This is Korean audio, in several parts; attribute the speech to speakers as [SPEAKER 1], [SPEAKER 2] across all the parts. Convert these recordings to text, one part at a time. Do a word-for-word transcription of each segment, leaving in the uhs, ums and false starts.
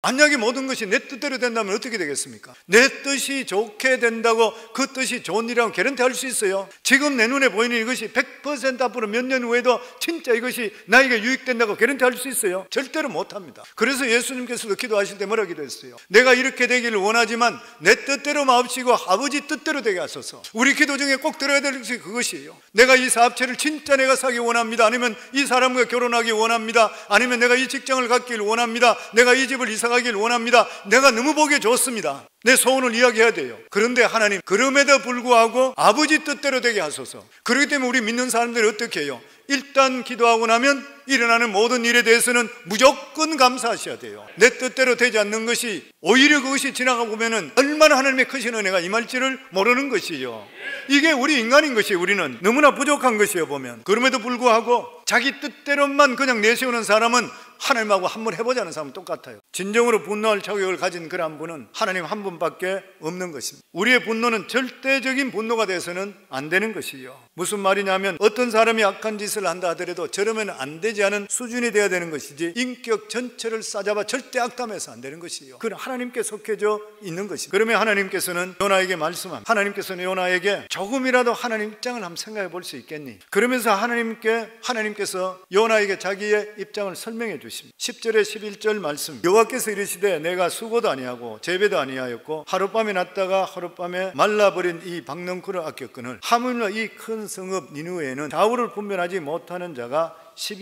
[SPEAKER 1] 만약에 모든 것이 내 뜻대로 된다면 어떻게 되겠습니까? 내 뜻이 좋게 된다고 그 뜻이 좋은 일이라고 개런티 할 수 있어요? 지금 내 눈에 보이는 이것이 백 퍼센트 앞으로 몇 년 후에도 진짜 이것이 나에게 유익된다고 개런티 할 수 있어요? 절대로 못합니다. 그래서 예수님께서도 기도하실 때 뭐라 기도했어요? 내가 이렇게 되기를 원하지만 내 뜻대로 마옵시고 아버지 뜻대로 되게 하소서. 우리 기도 중에 꼭 들어야 될 것이 그것이에요. 내가 이 사업체를 진짜 내가 사기 원합니다. 아니면 이 사람과 결혼하기 원합니다. 아니면 내가 이 직장을 갖기를 원합니다. 내가 이 집을 이사 가기를 원합니다. 내가 너무 보기 좋습니다. 내 소원을 이야기해야 돼요. 그런데 하나님, 그럼에도 불구하고 아버지 뜻대로 되게 하소서. 그렇기 때문에 우리 믿는 사람들이 어떻게 해요? 일단 기도하고 나면 일어나는 모든 일에 대해서는 무조건 감사하셔야 돼요. 내 뜻대로 되지 않는 것이 오히려 그것이 지나가 보면은 얼마나 하나님의 크신 은혜가 임할지를 모르는 것이요. 이게 우리 인간인 것이에요. 우리는 너무나 부족한 것이에요. 보면 그럼에도 불구하고 자기 뜻대로만 그냥 내세우는 사람은 하나님하고 한번 해보자는 사람은 똑같아요. 진정으로 분노할 자격을 가진 그런 분은 하나님 한 분밖에 없는 것입니다. 우리의 분노는 절대적인 분노가 돼서는 안 되는 것이요. 무슨 말이냐면 어떤 사람이 악한 짓을 한다 하더라도 저러면 안 되지 않은 수준이 돼야 되는 것이지 인격 전체를 싸잡아 절대 악담해서 안 되는 것이요. 그건 하나님께 속해져 있는 것입니다. 그러면 하나님께서는 요나에게 말씀합니다. 하나님께서는 요나에게 조금이라도 하나님 입장을 한번 생각해 볼 수 있겠니? 그러면서 하나님께 하나님께서 요나에게 자기의 입장을 설명해 주십니다. 십 절에 십일 절 말씀. 여호와께서 이르시되 내가 수고도 아니하고 재배도 아니하였고 하룻밤에 났다가 하룻밤에 말라버린 이 박넝쿨을 아꼈거늘 하물며 이 큰 성읍 니느웨에는 좌우를 분별하지 못하는 자가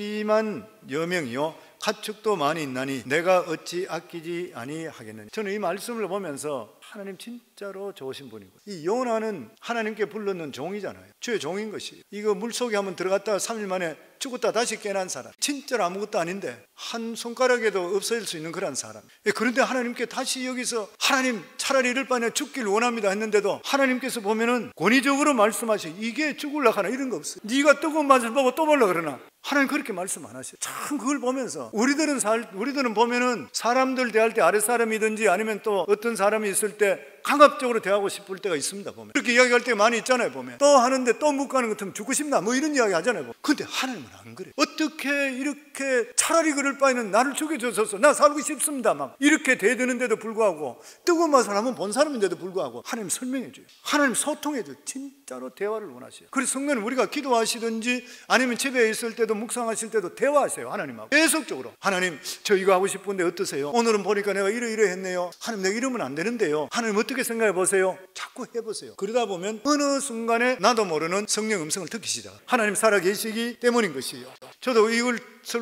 [SPEAKER 1] 십이만 여 명이요 가축도 많이 있나니 내가 어찌 아끼지 아니하겠느냐. 저는 이 말씀을 보면서 하나님 진짜로 좋으신 분이고, 이 요나는 하나님께 불렀는 종이잖아요. 주의 종인 것이에요. 이거 물속에 한번 들어갔다가 삼 일 만에 죽었다 다시 깨난 사람, 진짜로 아무것도 아닌데 한 손가락에도 없어질 수 있는 그런 사람. 그런데 하나님께 다시 여기서 하나님 차라리 이럴 바에 죽기를 원합니다 했는데도 하나님께서 보면은 권위적으로 말씀하셔. 이게 죽으려고 하나 이런 거 없어요. 네가 뜨거운 맛을 보고 또 먹으려고 그러나 하나님 그렇게 말씀 안 하셔요. 참 그걸 보면서 우리들은 살, 우리들은 보면은 사람들 대할 때 아랫사람이든지 아니면 또 어떤 사람이 있을 때 강압적으로 대하고 싶을 때가 있습니다. 보면 그렇게 이야기할 때 많이 있잖아요. 보면 또 하는데 또 못 가는 것 같으면 죽고 싶나 뭐 이런 이야기 하잖아요. 근데 하나님은 안 그래요. 어떻게 이렇게 차라리 그럴 바에는 나를 죽여줘서 나 살고 싶습니다 막 이렇게 대드는데도 불구하고 뜨거운 맛을 한번 본 사람인데도 불구하고 하나님 설명해 줘요. 하나님 소통해 줘요. 진짜로 대화를 원하셔요. 그래서 성도는 우리가 기도하시든지 아니면 집에 있을 때도 묵상하실 때도 대화하세요. 하나님하고 계속적으로. 하나님 저 이거 하고 싶은데 어떠세요? 오늘은 보니까 내가 이러이러 했네요. 하나님 내가 이러면 안 되는데요. 하나님 어떻게 생각해 보세요? 자꾸 해보세요. 그러다 보면 어느 순간에 나도 모르는 성령 음성을 듣기 시작. 하나님 살아계시기 때문인 것이에요. 저도 이걸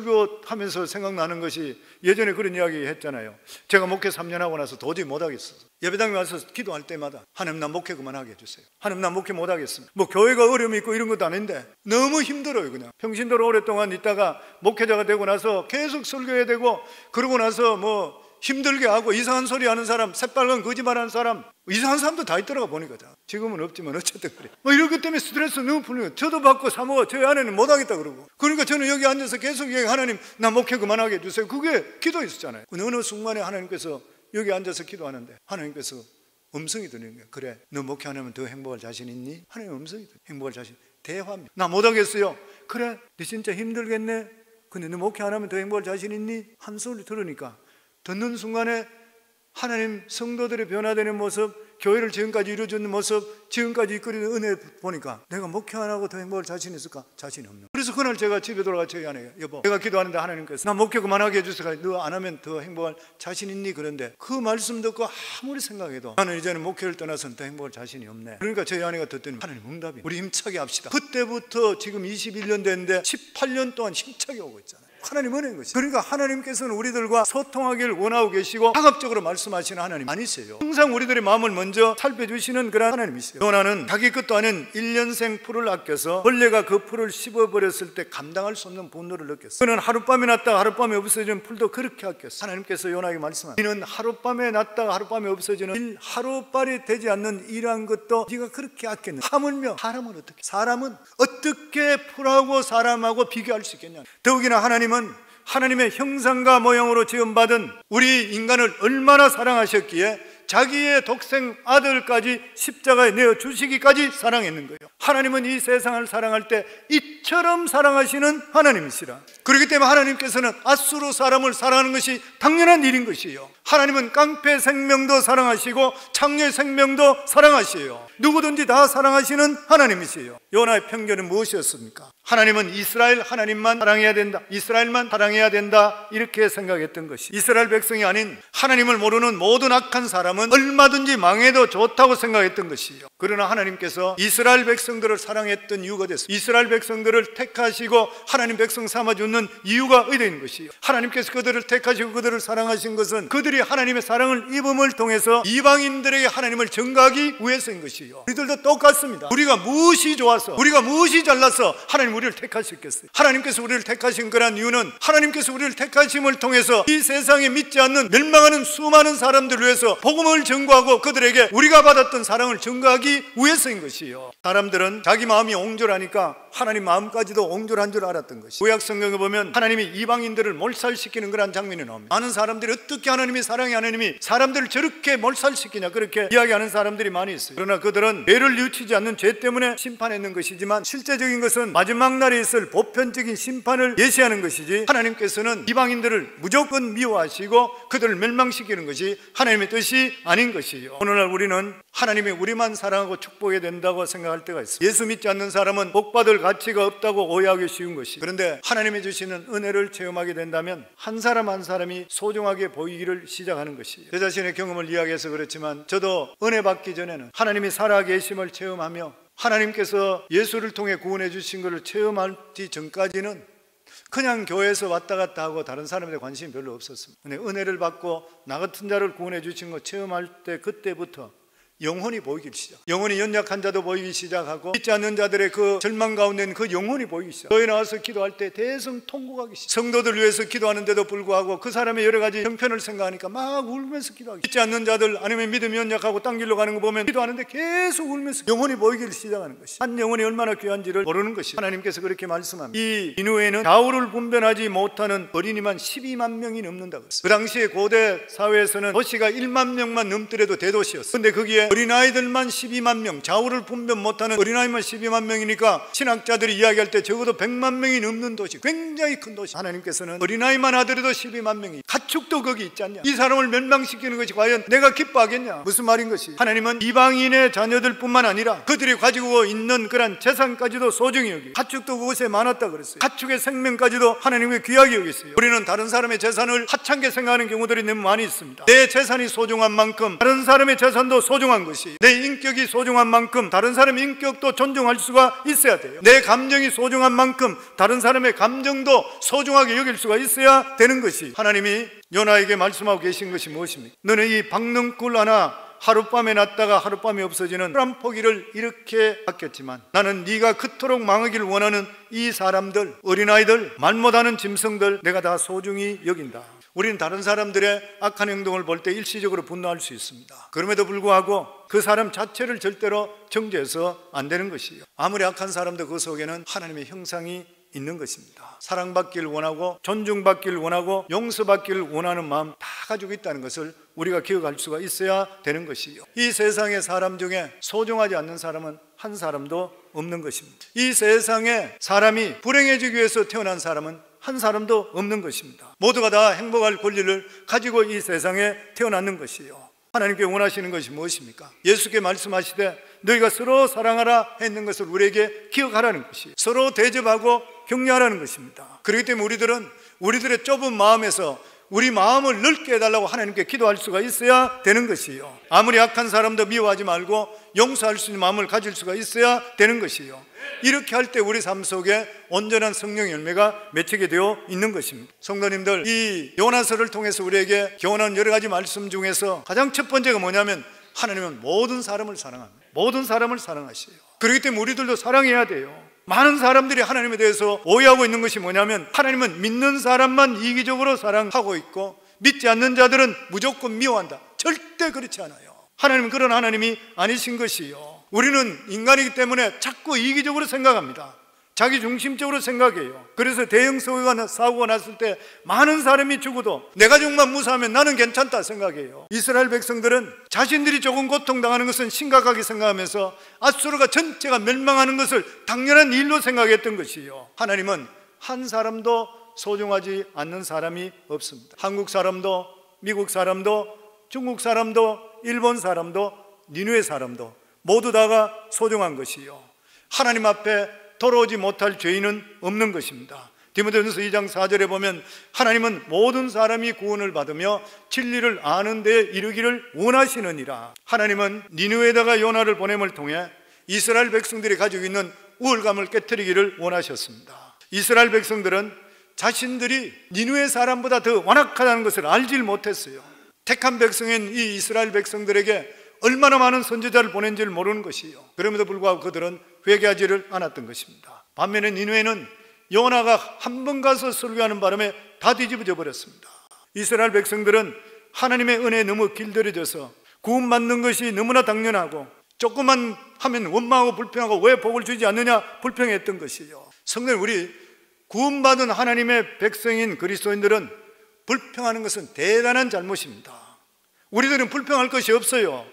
[SPEAKER 1] 설교하면서 생각나는 것이 예전에 그런 이야기 했잖아요. 제가 목회 삼 년 하고 나서 도저히 못하겠어요. 예배당에 와서 기도할 때마다 하나님 나 목회 그만하게 해주세요. 하나님 나 목회 못하겠습니다. 뭐 교회가 어려움이 있고 이런 것도 아닌데 너무 힘들어요. 그냥 평신도로 오랫동안 있다가 목회자가 되고 나서 계속 설교해야 되고 그러고 나서 뭐 힘들게 하고 이상한 소리 하는 사람, 새빨간 거짓말하는 사람, 이상한 사람도 다 있더라고 보니까. 지금은 없지만 어쨌든 그래. 뭐 이런 것 때문에 스트레스 너무 풀리는 거예요. 저도 받고 사모가 저희 아내는 못하겠다 그러고. 그러니까 저는 여기 앉아서 계속 얘기 하나님 나 목회 그만하게 해주세요. 그게 기도였었잖아요. 근데 어느 순간에 하나님께서 여기 앉아서 기도하는데 하나님께서 음성이 드리는 거예요. 그래 너 목회 안 하면 더 행복할 자신 있니? 하나님 음성이 들어요. 행복할 자신. 대화입니다. 나 못하겠어요. 그래 너 진짜 힘들겠네. 근데 너 목회 안 하면 더 행복할 자신 있니? 한 소리 들으니까 듣는 순간에 하나님 성도들의 변화되는 모습, 교회를 지금까지 이루어주는 모습, 지금까지 이끌리는 은혜 보니까 내가 목회 안 하고 더 행복할 자신 있을까? 자신이 없는. 그래서 그날 제가 집에 돌아가 저희 아내가 여보 내가 기도하는데 하나님께서 나 목회 그만하게 해주세요. 너 안 하면 더 행복할 자신 있니? 그런데 그 말씀 듣고 아무리 생각해도 나는 이제는 목회를 떠나서는 더 행복할 자신이 없네. 그러니까 저희 아내가 듣더니 하나님 응답이 우리 힘차게 합시다. 그때부터 지금 이십일 년 됐는데 십팔 년 동안 힘차게 오고 있잖아요. 하나님 은혜인 것이죠. 그러니까 하나님께서는 우리들과 소통하기를 원하고 계시고 강압적으로 말씀하시는 하나님 아니세요. 항상 우리들의 마음을 먼저 살펴주시는 그런 하나님이세요. 요나는 자기 것도 아닌 일 년생 풀을 아껴서 벌레가 그 풀을 씹어버렸을 때 감당할 수 없는 분노를 느꼈어요. 그는 하룻밤에 났다가 하룻밤에 없어지는 풀도 그렇게 아꼈어요. 하나님께서 요나에게 말씀합니다. 너는 하룻밤에 났다가 하룻밤에 없어지는 일 하루빨이 되지 않는 일한 것도 네가 그렇게 아꼈는데 하물며 사람은 어떻게 사람은 어떻게 풀하고 사람하고 비교할 수 있겠냐. 더욱이나 하나님 하나님의 형상과 모형으로 지음받은 우리 인간을 얼마나 사랑하셨기에 자기의 독생 아들까지 십자가에 내어주시기까지 사랑했는 거예요. 하나님은 이 세상을 사랑할 때 이처럼 사랑하시는 하나님이시라. 그렇기 때문에 하나님께서는 앗수르 사람을 사랑하는 것이 당연한 일인 것이에요. 하나님은 깡패 생명도 사랑하시고 창녀의 생명도 사랑하시요. 누구든지 다 사랑하시는 하나님이시요. 요나의 편견은 무엇이었습니까? 하나님은 이스라엘 하나님만 사랑해야 된다, 이스라엘만 사랑해야 된다, 이렇게 생각했던 것이, 이스라엘 백성이 아닌 하나님을 모르는 모든 악한 사람은 얼마든지 망해도 좋다고 생각했던 것이요. 그러나 하나님께서 이스라엘 백성들을 사랑했던 이유가 됐습니다. 이스라엘 백성들을 택하시고 하나님 백성 삼아주는 이유가 의도인 것이요. 하나님께서 그들을 택하시고 그들을 사랑하신 것은 그들이 하나님의 사랑을 입음을 통해서 이방인들에게 하나님을 전가하기 위해서인 것이요. 우리들도 똑같습니다. 우리가 무엇이 좋아서, 우리가 무엇이 잘나서 하나님 우리를 택하셨겠어요? 하나님께서 우리를 택하신 그런 이유는 하나님께서 우리를 택하심을 통해서 이 세상에 믿지 않는 멸망하는 수많은 사람들을 위해서 복음을 전가하고 그들에게 우리가 받았던 사랑을 전가하기 위해서인 것이요. 사람들은 자기 마음이 옹졸하니까 하나님 마음까지도 옹졸한 줄 알았던 것이, 구약 성경에 보면 하나님이 이방인들을 몰살시키는 그런 장면이 나옵니다. 많은 사람들이 어떻게 하나님이 사랑의 하나님이 사람들을 저렇게 몰살시키냐, 그렇게 이야기하는 사람들이 많이 있어요. 그러나 그들은 죄를 뉘우치지 않는 죄 때문에 심판했는 것이지만 실제적인 것은 마지막 날에 있을 보편적인 심판을 예시하는 것이지, 하나님께서는 이방인들을 무조건 미워하시고 그들을 멸망시키는 것이 하나님의 뜻이 아닌 것이에요. 오늘날 우리는 하나님이 우리만 사랑하고 축복해야 된다고 생각할 때가 있어요. 예수 믿지 않는 사람은 복받을 가치가 없다고 오해하기 쉬운 것이, 그런데 하나님이 주시는 은혜를 체험하게 된다면 한 사람 한 사람이 소중하게 보이기를 시작하는 것이에요. 제 자신의 경험을 이야기해서 그렇지만 저도 은혜 받기 전에는 하나님이 살아계심을 체험하며 하나님께서 예수를 통해 구원해 주신 것을 체험하기 전까지는 그냥 교회에서 왔다 갔다 하고 다른 사람에 대해 관심이 별로 없었습니다. 근데 은혜를 받고 나 같은 자를 구원해 주신 것 체험할 때, 그때부터 영혼이 보이기 시작. 영혼이 연약한 자도 보이기 시작하고 믿지 않는 자들의 그 절망 가운데는 그 영혼이 보이기 시작. 교회에 나와서 기도할 때 대성통곡하기 시작. 성도들 위해서 기도하는데도 불구하고 그 사람의 여러 가지 형편을 생각하니까 막 울면서 기도하기 시작. 믿지 않는 자들, 아니면 믿음이 연약하고 딴 길로 가는 거 보면 기도하는데 계속 울면서 영혼이 보이기 시작하는 것이, 한 영혼이 얼마나 귀한지를 모르는 것이, 하나님께서 그렇게 말씀합니다. 이 인후에는 좌우를 분별하지 못하는 어린이만 십이만 명이 넘는다고 했어요. 그 당시에 고대 사회에서는 도시가 일만 명만 넘더라도 대도시였어요. 근데 거기에 어린아이들만 십이만 명, 좌우를 분별 못하는 어린아이만 십이만 명이니까 신학자들이 이야기할 때 적어도 백만 명이 넘는 도시, 굉장히 큰 도시. 하나님께서는 어린아이만 하더라도 십이만 명이, 가축도 거기 있지 않냐, 이 사람을 멸망시키는 것이 과연 내가 기뻐하겠냐, 무슨 말인 것이, 하나님은 이방인의 자녀들 뿐만 아니라 그들이 가지고 있는 그런 재산까지도 소중히 여기, 가축도 그곳에 많았다 그랬어요. 가축의 생명까지도 하나님의 귀하게 여겼어요. 우리는 다른 사람의 재산을 하찮게 생각하는 경우들이 너무 많이 있습니다. 내 재산이 소중한 만큼 다른 사람의 재산도 소중한 것이, 내 인격이 소중한 만큼 다른 사람의 인격도 존중할 수가 있어야 돼요. 내 감정이 소중한 만큼 다른 사람의 감정도 소중하게 여길 수가 있어야 되는 것이, 하나님이 요나에게 말씀하고 계신 것이 무엇입니까? 너는 이 박능굴 하나 하룻밤에 났다가 하룻밤에 없어지는 한 포기를 이렇게 아꼈지만 나는 네가 그토록 망하기를 원하는 이 사람들, 어린아이들, 말 못하는 짐승들 내가 다 소중히 여긴다. 우리는 다른 사람들의 악한 행동을 볼 때 일시적으로 분노할 수 있습니다. 그럼에도 불구하고 그 사람 자체를 절대로 정죄해서 안 되는 것이에요. 아무리 악한 사람도 그 속에는 하나님의 형상이 있는 것입니다. 사랑받기를 원하고 존중받기를 원하고 용서받기를 원하는 마음 다 가지고 있다는 것을 우리가 기억할 수가 있어야 되는 것이요. 이 세상의 사람 중에 소중하지 않는 사람은 한 사람도 없는 것입니다. 이 세상에 사람이 불행해지기 위해서 태어난 사람은 한 사람도 없는 것입니다. 모두가 다 행복할 권리를 가지고 이 세상에 태어났는 것이요. 하나님께 원하시는 것이 무엇입니까? 예수께 말씀하시되 너희가 서로 사랑하라 했는 것을 우리에게 기억하라는 것이에요. 서로 대접하고 격려하라는 것입니다. 그렇기 때문에 우리들은 우리들의 좁은 마음에서 우리 마음을 넓게 해달라고 하나님께 기도할 수가 있어야 되는 것이에요. 아무리 악한 사람도 미워하지 말고 용서할 수 있는 마음을 가질 수가 있어야 되는 것이에요. 이렇게 할 때 우리 삶 속에 온전한 성령의 열매가 맺히게 되어 있는 것입니다. 성도님들, 이 요나서를 통해서 우리에게 교훈하는 여러 가지 말씀 중에서 가장 첫 번째가 뭐냐면 하나님은 모든 사람을 사랑합니다. 모든 사람을 사랑하시요. 그렇기 때문에 우리들도 사랑해야 돼요. 많은 사람들이 하나님에 대해서 오해하고 있는 것이 뭐냐면 하나님은 믿는 사람만 이기적으로 사랑하고 있고 믿지 않는 자들은 무조건 미워한다. 절대 그렇지 않아요. 하나님은 그런 하나님이 아니신 것이요. 우리는 인간이기 때문에 자꾸 이기적으로 생각합니다. 자기 중심적으로 생각해요. 그래서 대형 사고가, 사고가 났을 때 많은 사람이 죽어도 내가 정말 무사하면 나는 괜찮다 생각해요. 이스라엘 백성들은 자신들이 조금 고통당하는 것은 심각하게 생각하면서 아수르가 전체가 멸망하는 것을 당연한 일로 생각했던 것이에요. 하나님은 한 사람도 소중하지 않는 사람이 없습니다. 한국 사람도 미국 사람도, 중국 사람도, 일본 사람도, 니느웨 사람도 모두 다가 소중한 것이요, 하나님 앞에 돌아오지 못할 죄인은 없는 것입니다. 디모데전서 이 장 사 절에 보면 하나님은 모든 사람이 구원을 받으며 진리를 아는 데 이르기를 원하시느니라. 하나님은 니느웨에다가 요나를 보냄을 통해 이스라엘 백성들이 가지고 있는 우월감을 깨뜨리기를 원하셨습니다. 이스라엘 백성들은 자신들이 니느웨 사람보다 더 완악하다는 것을 알지 못했어요. 택한 백성인 이 이스라엘 백성들에게 얼마나 많은 선지자를 보낸지를 모르는 것이요, 그럼에도 불구하고 그들은 회개하지를 않았던 것입니다. 반면에 니느웨는 요나가 한 번 가서 설교하는 바람에 다 뒤집어져 버렸습니다. 이스라엘 백성들은 하나님의 은혜에 너무 길들여져서 구원받는 것이 너무나 당연하고 조금만 하면 원망하고 불평하고 왜 복을 주지 않느냐 불평했던 것이요. 성도님, 우리 구원받은 하나님의 백성인 그리스도인들은 불평하는 것은 대단한 잘못입니다. 우리들은 불평할 것이 없어요.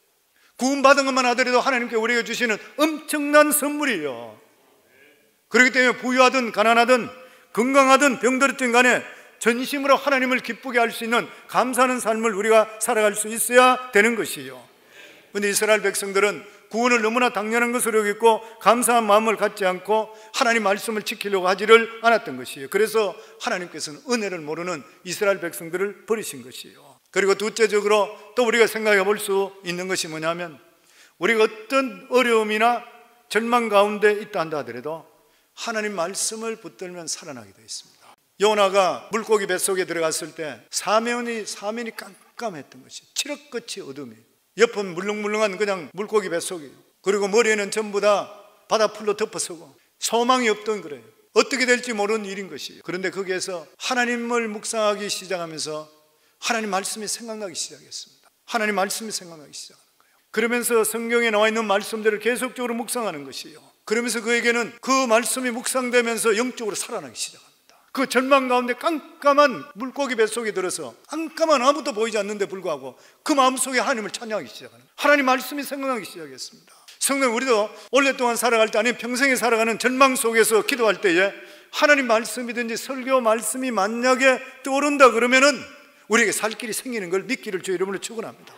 [SPEAKER 1] 구원받은 것만 하더라도 하나님께 우리에게 주시는 엄청난 선물이에요. 그렇기 때문에 부유하든 가난하든 건강하든 병들었든 간에 전심으로 하나님을 기쁘게 할 수 있는 감사하는 삶을 우리가 살아갈 수 있어야 되는 것이에요. 그런데 이스라엘 백성들은 구원을 너무나 당연한 것으로 여겼고 감사한 마음을 갖지 않고 하나님 말씀을 지키려고 하지를 않았던 것이에요. 그래서 하나님께서는 은혜를 모르는 이스라엘 백성들을 버리신 것이에요. 그리고 둘째적으로 또 우리가 생각해 볼 수 있는 것이 뭐냐면, 우리가 어떤 어려움이나 절망 가운데 있다 한다 하더라도 하나님 말씀을 붙들면 살아나게 되어 있습니다. 요나가 물고기 뱃속에 들어갔을 때 사면이 사면이 깜깜했던 것이, 칠흑같이 어둠이, 옆은 물렁물렁한 그냥 물고기 뱃속이에요. 그리고 머리에는 전부 다 바다풀로 덮어서고 소망이 없던 거래요. 어떻게 될지 모르는 일인 것이에요. 그런데 거기에서 하나님을 묵상하기 시작하면서 하나님 말씀이 생각나기 시작했습니다. 하나님 말씀이 생각나기 시작하는 거예요. 그러면서 성경에 나와 있는 말씀들을 계속적으로 묵상하는 것이에요. 그러면서 그에게는 그 말씀이 묵상되면서 영적으로 살아나기 시작합니다. 그 절망 가운데 깜깜한 물고기 뱃속에 들어서 깜깜한 아무도 보이지 않는데 불구하고 그 마음속에 하나님을 찬양하기 시작하는, 하나님 말씀이 생각나기 시작했습니다. 성도님, 우리도 오랫동안 살아갈 때 아니면 평생에 살아가는 절망 속에서 기도할 때에 하나님 말씀이든지 설교 말씀이 만약에 떠오른다 그러면은 우리에게 살 길이 생기는 걸 믿기를 주의 이름으로 축원합니다.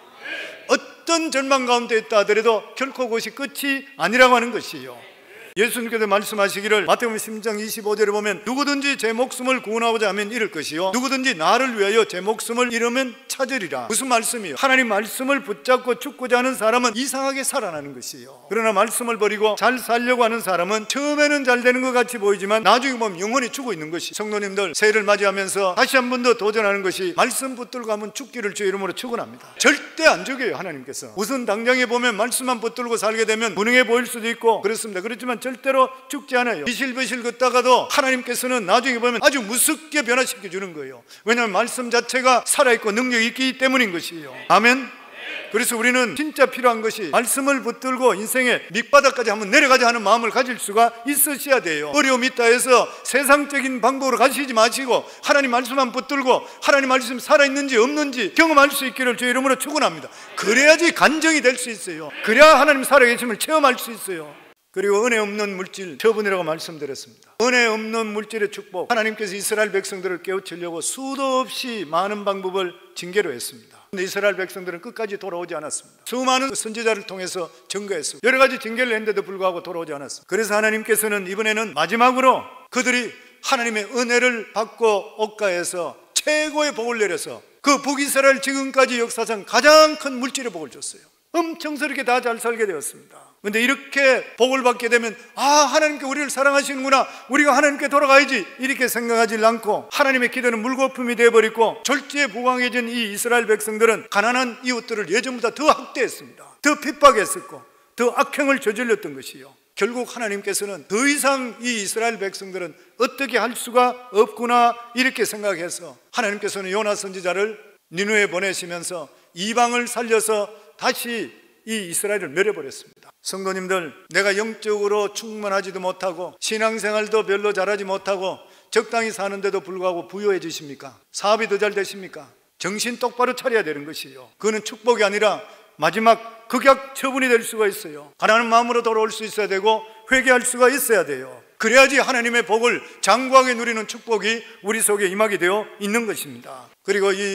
[SPEAKER 1] 어떤 절망 가운데 있다 하더라도 결코 그것이 끝이 아니라고 하는 것이에요. 예수님께서 말씀하시기를 마태복음 십 장 이십오 절에 보면 누구든지 제 목숨을 구원하고자 하면 잃을 것이요 누구든지 나를 위하여 제 목숨을 잃으면 찾으리라. 무슨 말씀이요? 하나님 말씀을 붙잡고 죽고자 하는 사람은 이상하게 살아나는 것이에요. 그러나 말씀을 버리고 잘 살려고 하는 사람은 처음에는 잘 되는 것 같이 보이지만 나중에 보면 영원히 죽어 있는 것이. 성도님들, 새해를 맞이하면서 다시 한 번 더 도전하는 것이 말씀 붙들고 하면 죽기를 주의 이름으로 축원합니다. 절대 안 죽여요. 하나님께서 우선 당장에 보면 말씀만 붙들고 살게 되면 무능해 보일 수도 있고 그렇습니다. 그렇지만 절대로 죽지 않아요. 비실비실 걷다가도 하나님께서는 나중에 보면 아주 무섭게 변화시켜 주는 거예요. 왜냐하면 말씀 자체가 살아있고 능력이 있기 때문인 것이에요. 아멘. 그래서 우리는 진짜 필요한 것이 말씀을 붙들고 인생의 밑바닥까지 한번 내려가자 하는 마음을 가질 수가 있으셔야 돼요. 어려움이 있다 해서 세상적인 방법으로 가시지 마시고 하나님 말씀만 붙들고 하나님 말씀이 살아있는지 없는지 경험할 수 있기를 주의 이름으로 축원합니다. 그래야지 간정이 될 수 있어요. 그래야 하나님 살아계심을 체험할 수 있어요. 그리고 은혜 없는 물질 처분이라고 말씀드렸습니다. 은혜 없는 물질의 축복, 하나님께서 이스라엘 백성들을 깨우치려고 수도 없이 많은 방법을 징계로 했습니다. 그런데 이스라엘 백성들은 끝까지 돌아오지 않았습니다. 수많은 선지자를 통해서 증거했습니다. 여러 가지 징계를 했는데도 불구하고 돌아오지 않았습니다. 그래서 하나님께서는 이번에는 마지막으로 그들이 하나님의 은혜를 받고 억가해서 최고의 복을 내려서 그 북이스라엘 지금까지 역사상 가장 큰 물질의 복을 줬어요. 엄청스럽게 다 잘 살게 되었습니다. 그런데 이렇게 복을 받게 되면 아, 하나님께 우리를 사랑하시는구나, 우리가 하나님께 돌아가야지 이렇게 생각하지 않고 하나님의 기도는 물거품이 되어버리고 절제부강해진 이 이스라엘 백성들은 가난한 이웃들을 예전보다 더 학대했습니다. 더 핍박했었고 더 악행을 저질렀던 것이요. 결국 하나님께서는 더 이상 이 이스라엘 백성들은 어떻게 할 수가 없구나 이렇게 생각해서 하나님께서는 요나 선지자를 니느웨에 보내시면서 이방을 살려서 다시 이 이스라엘을 멸해버렸습니다. 성도님들, 내가 영적으로 충만하지도 못하고 신앙생활도 별로 잘하지 못하고 적당히 사는데도 불구하고 부유해지십니까? 사업이 더 잘 되십니까? 정신 똑바로 차려야 되는 것이에요. 그거는 축복이 아니라 마지막 극약 처분이 될 수가 있어요. 가난한 마음으로 돌아올 수 있어야 되고 회개할 수가 있어야 돼요. 그래야지 하나님의 복을 장구하게 누리는 축복이 우리 속에 임하게 되어 있는 것입니다. 그리고 이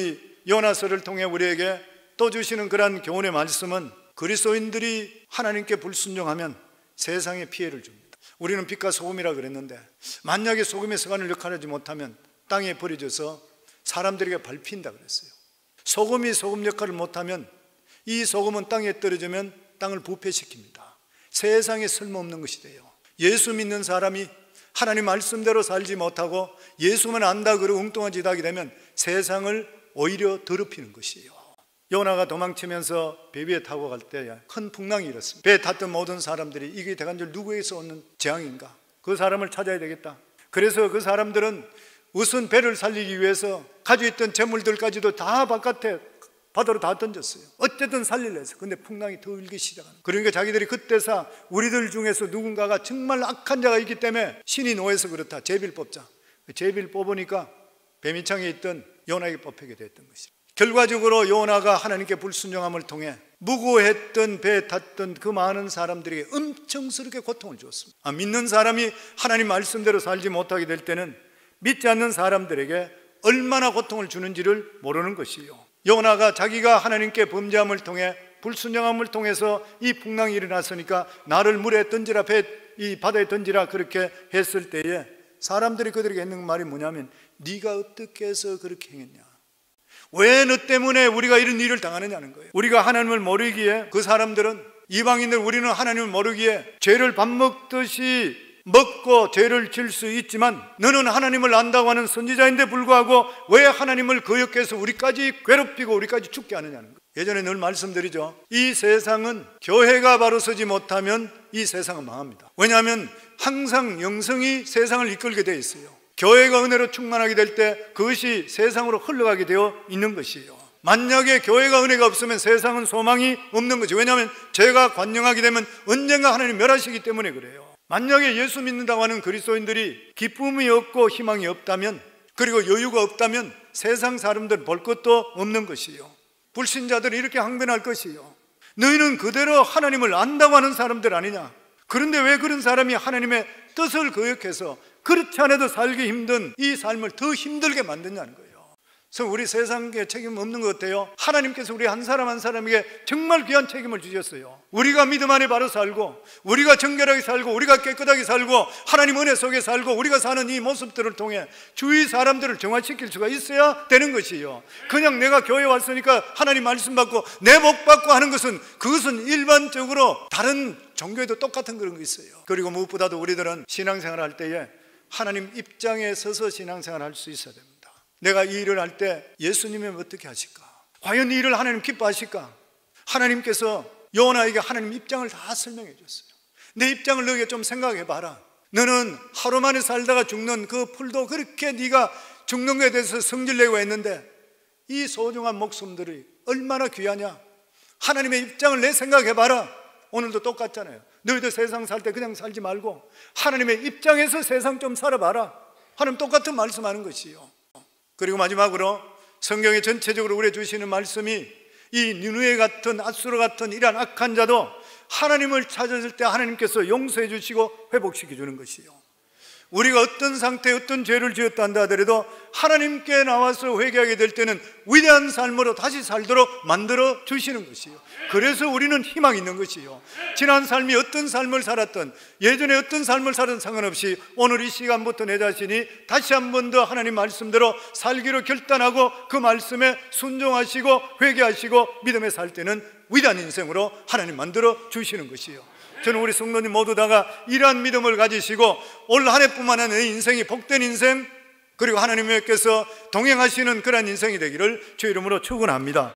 [SPEAKER 1] 요나서를 통해 우리에게 또 주시는 그러한 교훈의 말씀은 그리스도인들이 하나님께 불순종하면 세상에 피해를 줍니다. 우리는 빛과 소금이라 그랬는데 만약에 소금의 서간을 역할하지 못하면 땅에 버려져서 사람들에게 밟힌다 그랬어요. 소금이 소금 역할을 못하면 이 소금은 땅에 떨어지면 땅을 부패시킵니다. 세상에 쓸모없는 것이 돼요. 예수 믿는 사람이 하나님 말씀대로 살지 못하고 예수만 안다 그러고 엉뚱한 짓 하게 되면 세상을 오히려 더럽히는 것이에요. 요나가 도망치면서 배 위에 타고 갈 때 큰 풍랑이 일었습니다. 배에 탔던 모든 사람들이 이게 대간절 누구에서 오는 재앙인가? 그 사람을 찾아야 되겠다. 그래서 그 사람들은 우선 배를 살리기 위해서 가지고 있던 재물들까지도 다 바깥에 바다로 다 던졌어요. 어쨌든 살리려 해서. 근데 풍랑이 더 일기 시작하는. 그러니까 자기들이 그때서 우리들 중에서 누군가가 정말 악한 자가 있기 때문에 신이 노해서 그렇다. 제비를 뽑자. 제비를 뽑으니까 배민창에 있던 요나에게 뽑히게 됐던 것이죠. 결과적으로 요나가 하나님께 불순종함을 통해 무고했던 배에 탔던 그 많은 사람들에게 엄청스럽게 고통을 주었습니다. 아, 믿는 사람이 하나님 말씀대로 살지 못하게 될 때는 믿지 않는 사람들에게 얼마나 고통을 주는지를 모르는 것이요. 요나가 자기가 하나님께 범죄함을 통해 불순종함을 통해서 이 풍랑이 일어났으니까 나를 물에 던지라, 배, 이 바다에 던지라 그렇게 했을 때에 사람들이 그들에게 했는 말이 뭐냐면 네가 어떻게 해서 그렇게 행했냐, 왜 너 때문에 우리가 이런 일을 당하느냐는 거예요. 우리가 하나님을 모르기에, 그 사람들은 이방인들, 우리는 하나님을 모르기에 죄를 밥 먹듯이 먹고 죄를 질 수 있지만 너는 하나님을 안다고 하는 선지자인데 불구하고 왜 하나님을 거역해서 우리까지 괴롭히고 우리까지 죽게 하느냐는 거예요. 예전에 늘 말씀드리죠. 이 세상은 교회가 바로 서지 못하면 이 세상은 망합니다. 왜냐하면 항상 영성이 세상을 이끌게 되어 있어요. 교회가 은혜로 충만하게 될 때 그것이 세상으로 흘러가게 되어 있는 것이에요. 만약에 교회가 은혜가 없으면 세상은 소망이 없는 거죠. 왜냐하면 죄가 관영하게 되면 언젠가 하나님 멸하시기 때문에 그래요. 만약에 예수 믿는다고 하는 그리스도인들이 기쁨이 없고 희망이 없다면, 그리고 여유가 없다면 세상 사람들은 볼 것도 없는 것이요. 불신자들이 이렇게 항변할 것이요. 너희는 그대로 하나님을 안다고 하는 사람들 아니냐? 그런데 왜 그런 사람이 하나님의 뜻을 거역해서 그렇지 않아도 살기 힘든 이 삶을 더 힘들게 만드냐는 거예요. 그래서 우리 세상에 책임 없는 것 같아요. 하나님께서 우리 한 사람 한 사람에게 정말 귀한 책임을 주셨어요. 우리가 믿음 안에 바로 살고, 우리가 정결하게 살고, 우리가 깨끗하게 살고, 하나님 은혜 속에 살고, 우리가 사는 이 모습들을 통해 주위 사람들을 정화시킬 수가 있어야 되는 것이에요. 그냥 내가 교회 왔으니까 하나님 말씀 받고 내 복 받고 하는 것은, 그것은 일반적으로 다른 종교에도 똑같은 그런 게 있어요. 그리고 무엇보다도 우리들은 신앙생활 할 때에 하나님 입장에 서서 신앙생활 할 수 있어야 됩니다. 내가 이 일을 할 때 예수님은 어떻게 하실까? 과연 이 일을 하나님 기뻐하실까? 하나님께서 요나에게 하나님 입장을 다 설명해 줬어요. 내 입장을 너에게 좀 생각해 봐라. 너는 하루 만에 살다가 죽는 그 풀도 그렇게 네가 죽는 것에 대해서 성질내고 했는데 이 소중한 목숨들이 얼마나 귀하냐? 하나님의 입장을 내 생각해 봐라. 오늘도 똑같잖아요. 너희들 세상 살 때 그냥 살지 말고 하나님의 입장에서 세상 좀 살아봐라. 하나님 똑같은 말씀하는 것이요. 그리고 마지막으로 성경에 전체적으로 우리에게 주시는 말씀이 이 니느웨 같은, 앗수르 같은 이러한 악한 자도 하나님을 찾았을 때 하나님께서 용서해 주시고 회복시켜 주는 것이요. 우리가 어떤 상태에 어떤 죄를 지었다 한다 하더라도 하나님께 나와서 회개하게 될 때는 위대한 삶으로 다시 살도록 만들어 주시는 것이요. 그래서 우리는 희망이 있는 것이요. 지난 삶이 어떤 삶을 살았던, 예전에 어떤 삶을 살았던 상관없이 오늘 이 시간부터 내 자신이 다시 한 번 더 하나님 말씀대로 살기로 결단하고 그 말씀에 순종하시고 회개하시고 믿음에 살 때는 위대한 인생으로 하나님 만들어 주시는 것이요. 저는 우리 성도님 모두 다가 이러한 믿음을 가지시고 올 한 해뿐만 아니라 내 인생이 복된 인생, 그리고 하나님께서 동행하시는 그런 인생이 되기를 주의 이름으로 축원합니다.